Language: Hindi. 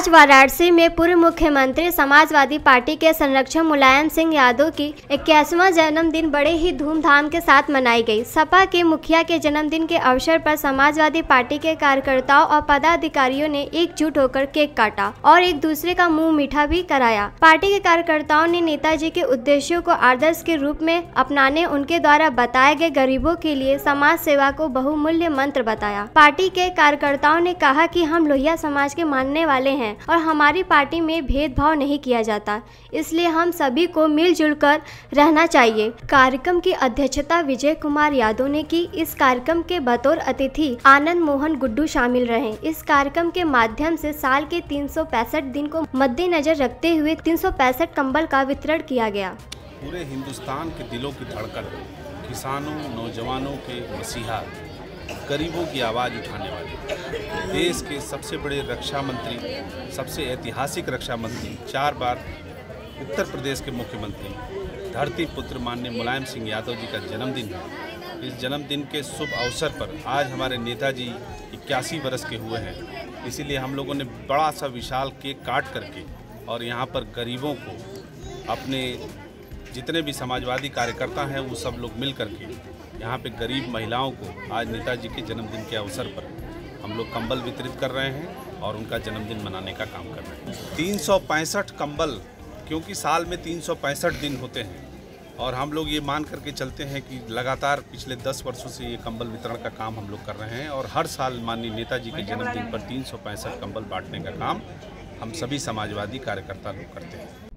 आज वाराणसी में पूर्व मुख्यमंत्री समाजवादी पार्टी के संरक्षक मुलायम सिंह यादव की 81वां जन्मदिन बड़े ही धूमधाम के साथ मनाई गई। सपा के मुखिया के जन्मदिन के अवसर पर समाजवादी पार्टी के कार्यकर्ताओं और पदाधिकारियों ने एकजुट होकर केक काटा और एक दूसरे का मुंह मीठा भी कराया। पार्टी के कार्यकर्ताओं ने नेताजी के उद्देश्यों को आदर्श के रूप में अपनाने, उनके द्वारा बताए गए गरीबों के लिए समाज सेवा को बहुमूल्य मंत्र बताया। पार्टी के कार्यकर्ताओं ने कहा कि हम लोहिया समाज के मानने वाले हैं और हमारी पार्टी में भेदभाव नहीं किया जाता, इसलिए हम सभी को मिलजुल कर रहना चाहिए। कार्यक्रम की अध्यक्षता विजय कुमार यादव ने की। इस कार्यक्रम के बतौर अतिथि आनंद मोहन गुड्डू शामिल रहे। इस कार्यक्रम के माध्यम से साल के 365 दिन को मद्देनजर रखते हुए 365 कंबल का वितरण किया गया। पूरे हिंदुस्तान के दिलों की धड़कन, किसानों, नौजवानों के मसीहा, गरीबों की आवाज़ उठाने वाले, देश के सबसे बड़े रक्षा मंत्री, सबसे ऐतिहासिक रक्षा मंत्री, 4 बार उत्तर प्रदेश के मुख्यमंत्री, धरती पुत्र माननीय मुलायम सिंह यादव जी का जन्मदिन है। इस जन्मदिन के शुभ अवसर पर आज हमारे नेताजी 81 वर्ष के हुए हैं, इसीलिए हम लोगों ने बड़ा सा विशाल केक काट करके और यहाँ पर गरीबों को, अपने जितने भी समाजवादी कार्यकर्ता हैं वो सब लोग मिल करके यहाँ पे गरीब महिलाओं को आज नेताजी के जन्मदिन के अवसर पर हम लोग कंबल वितरित कर रहे हैं और उनका जन्मदिन मनाने का काम कर रहे हैं। 365 कंबल, क्योंकि साल में 365 दिन होते हैं और हम लोग ये मान करके चलते हैं कि लगातार पिछले 10 वर्षों से ये कंबल वितरण का काम हम लोग कर रहे हैं और हर साल माननीय नेताजी के जन्मदिन पर 365 कंबल बांटने का काम हम सभी समाजवादी कार्यकर्ता लोग करते हैं।